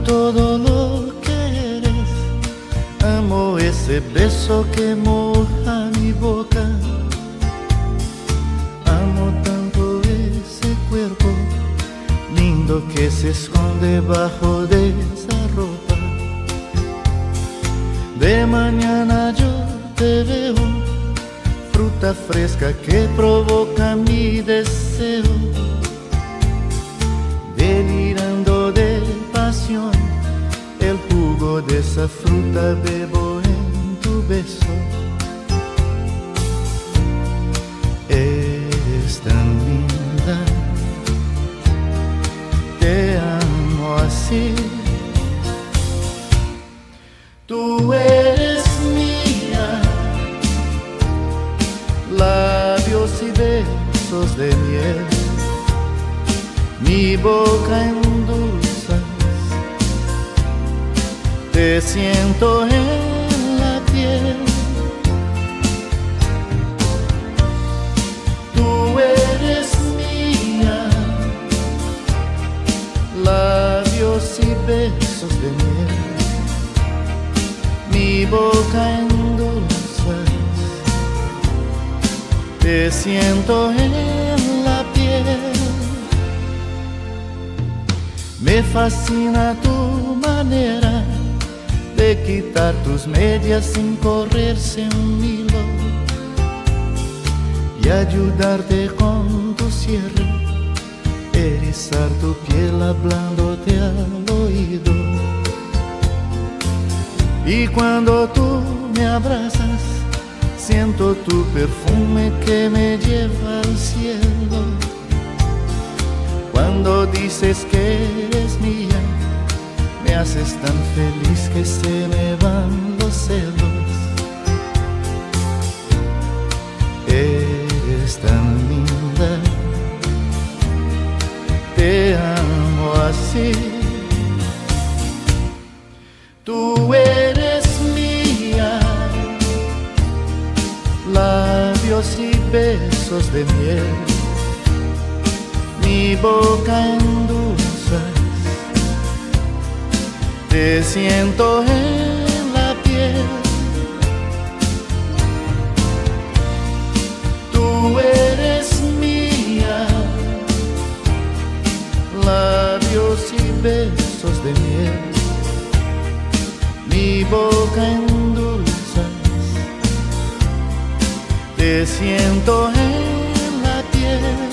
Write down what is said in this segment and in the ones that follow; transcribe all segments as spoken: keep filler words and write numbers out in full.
todo lo que eres, amo ese beso que moja mi boca, amo tanto ese cuerpo lindo que se esconde bajo de esa ropa. De mañana yo te veo, fruta fresca que provoca mi deseo, delirando de pasión, el jugo de esa fruta bebo en tu beso. Eres tan linda, te amo así. Tú eres mía, labios y besos de miel, mi boca endulzas, te siento en la piel. Tú eres mía, labios y besos de miel, mi boca endulzas, te siento en la piel. Me fascina tu manera de quitar tus medias sin correrse un hilo y ayudarte con tu cierre, erizar tu piel hablándote al oído. Y cuando tú me abrazas, siento tu perfume que me lleva al cielo. Cuando dices que eres mía, me haces tan feliz que se me van los celos. Eres tan linda, te amo así. Tú eres mía, labios y besos de miel, mi boca endulzas, te siento en la piel. Tú eres mía, labios y besos de miel, mi boca endulzas, te siento en la piel.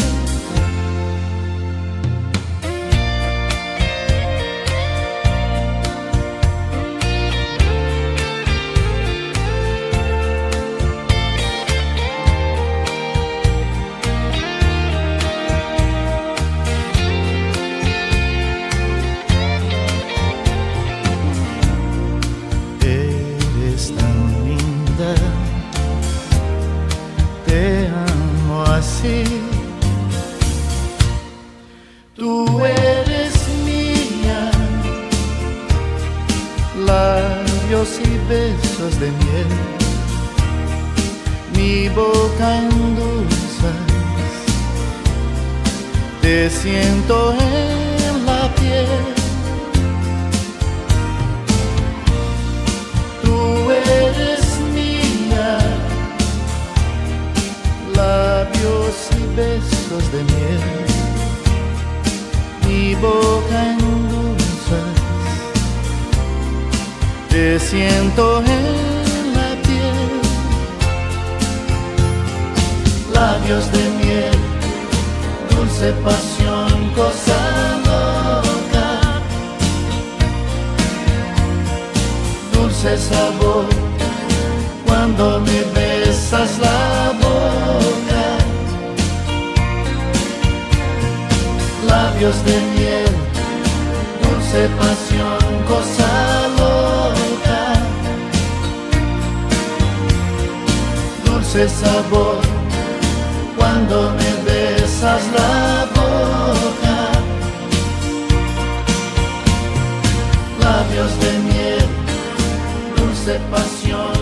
Te amo así. Tú eres mía, labios y besos de miel, mi boca endulzas, te siento en la piel. Tú eres labios y besos de miel, mi boca endulzas, te siento en la piel. Labios de miel, dulce pasión, cosa loca, dulce sabor cuando me besas la boca. Labios de miel, dulce pasión, cosa loca, dulce sabor cuando me besas la boca. Labios de miel, dulce pasión,